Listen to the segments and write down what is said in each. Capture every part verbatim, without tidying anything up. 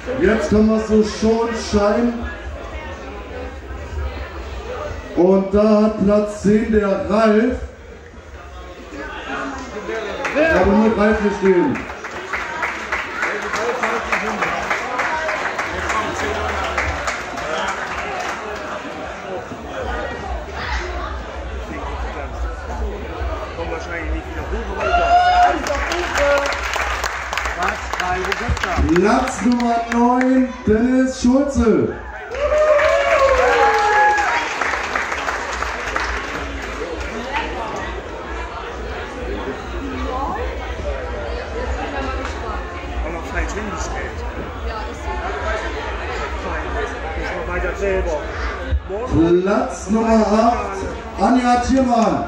Jetzt kommen wir zu Schonschein. Und da hat Platz zehn der Ralf. Ich habe nur Ralf hier stehen. Platz Nummer neun, Dennis Schulze. Platz Nummer acht, Anja Thiermann.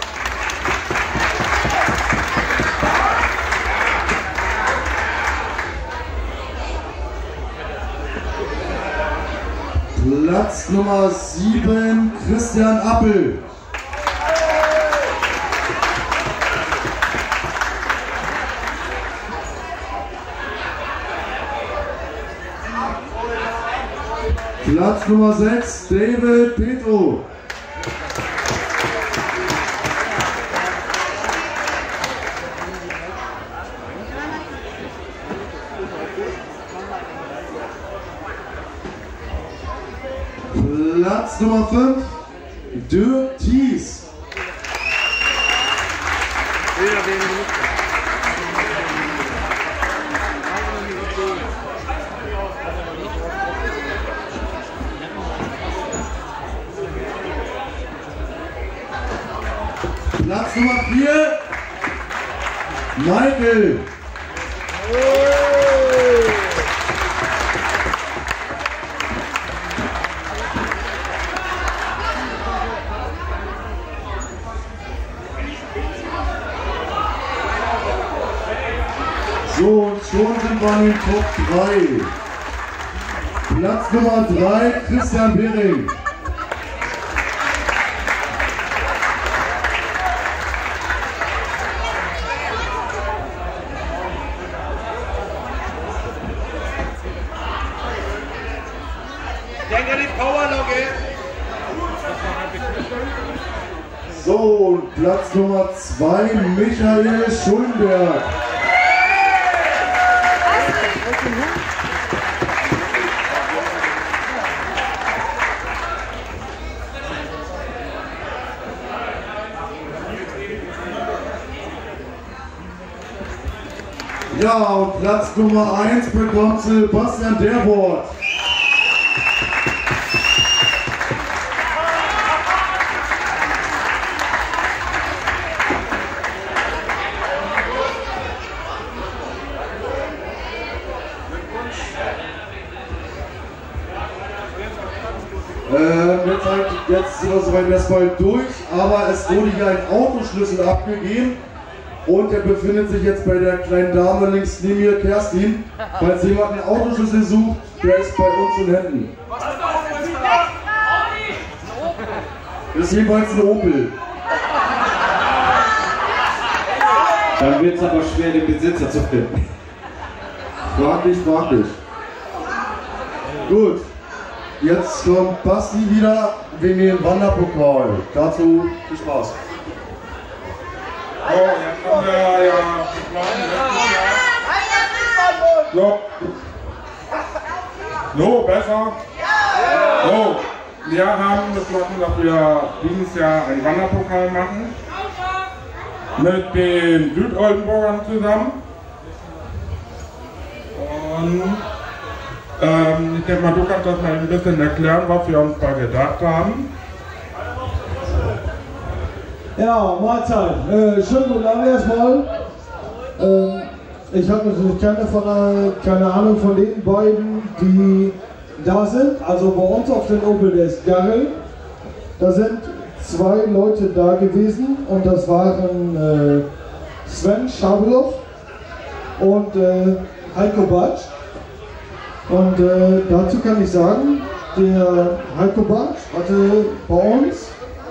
Platz Nummer sieben, Christian Appel. Platz Nummer sechs, David Petro. Platz Nummer fünf, Dirk Thies. Platz Nummer vier, Michael. So, und schon sind wir in den Top drei. Platz Nummer drei, Christian Behring. Denke die Powerlogge. So, und Platz Nummer zwei, Michael Schuldenberg. Ja, und Platz Nummer eins bekommt Sebastian Derwort. Ähm, jetzt, halt, jetzt sind wir soweit erstmal durch, aber es wurde hier ein Autoschlüssel abgegeben. Und er befindet sich jetzt bei der kleinen Dame links neben mir, Kerstin. Falls jemand einen Autoschlüssel sucht, der ist bei uns in Händen. Das ist jedenfalls ein Opel. Dann wird es aber schwer, den Besitzer zu finden. Frag dich, frag dich. Gut, jetzt kommt Basti wieder wegen dem Wanderpokal. Dazu viel Spaß. So, jetzt haben wir ja die Plan. So. So, besser. So, wir haben beschlossen, dass wir dieses Jahr einen Wanderpokal machen. Mit den Südoldenburgern zusammen. Und ähm, ich denke mal, du kannst das mal ein bisschen erklären, was wir uns da gedacht haben. Ja, Mahlzeit. Äh, schönen guten Abend erstmal. Ähm, ich habe natürlich keine, von, äh, keine Ahnung von den beiden, die da sind. Also bei uns auf den Opel des Garrel. Da sind zwei Leute da gewesen und das waren äh, Sven Schablow und äh, Heiko Bartsch. Und äh, dazu kann ich sagen, der Heiko Bartsch hatte bei uns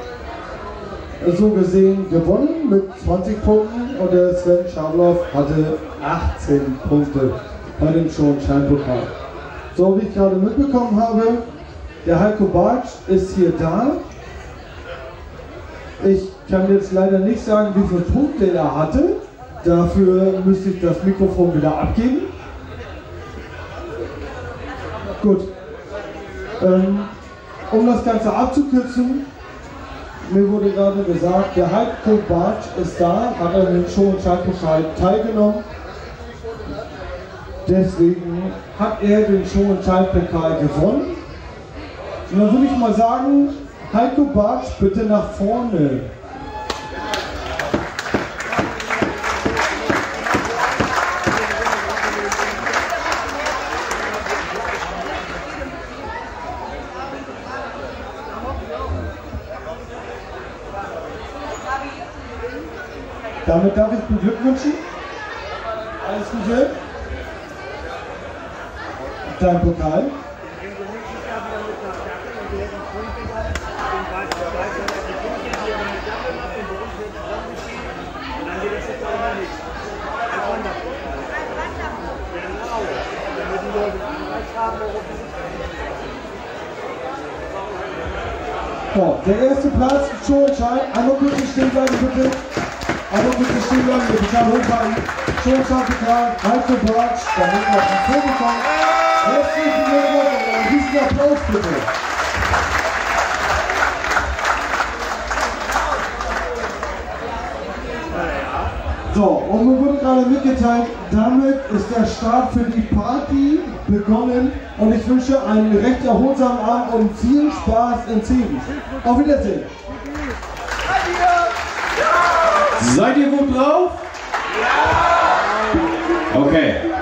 so gesehen gewonnen mit zwanzig Punkten und der Sven Schablow hatte achtzehn Punkte bei dem Schonschein-Pokal. So wie ich gerade mitbekommen habe, der Heiko Bartsch ist hier da. Ich kann jetzt leider nicht sagen, wie viele Punkte er hatte. Dafür müsste ich das Mikrofon wieder abgeben. Gut. Ähm, um das Ganze abzukürzen, mir wurde gerade gesagt, der Heiko Bartsch ist da, hat an dem Show- und Schaltpokal teilgenommen. Deswegen hat er den Show- und Schaltpokal gewonnen. Und dann würde ich mal sagen, Heiko Bartsch, bitte nach vorne. Damit darf ich beglückwünschen. Alles Gute. Dein Pokal. So, der erste Platz, Show-Entscheid. Einmal bitte stehen bleiben, bitte. Einmal bitte stehen bleiben, bitte. Ich habe hochfahren. Show-Entscheid-Pokal, Heiko Bartsch, damit wir auf den Foto kommen. Herzlichen Glückwunsch und einen riesen Applaus, bitte. So, und mir wurde gerade mitgeteilt, damit ist der Start für die Party begonnen und ich wünsche einen recht erholsamen Abend und viel Spaß in Zehn. Auf Wiedersehen. Seid ihr gut drauf? Ja! Okay.